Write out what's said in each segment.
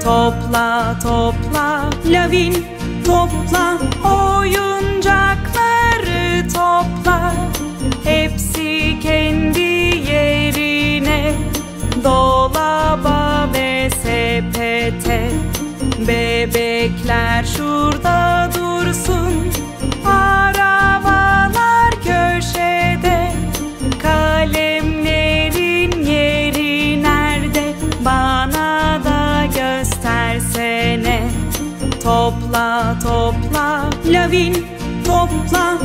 Topla topla Lavin, topla oyuncakları topla. Hepsi kendi yerine, dolaba ve sepete. Bebekler şurada dursun, arabalar köşede. Kalemlerin yeri nerede? Bana da göstersene. Topla topla Lavin, topla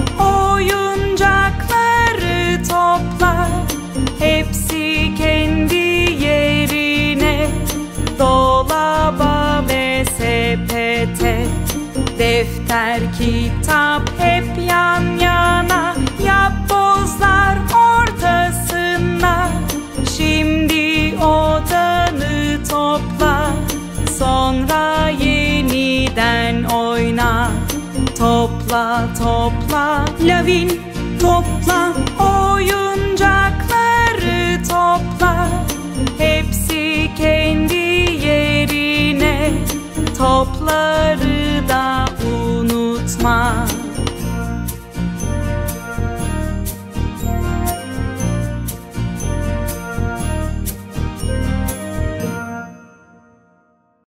oyuncakları topla. Hepsi kendi yerine, dolaba ve sepete. Defter, kitap hep yan yana, yapbozlar ortasına. Şimdi odanı topla, sonra yeniden oyna. Topla topla Lavin, topla oyun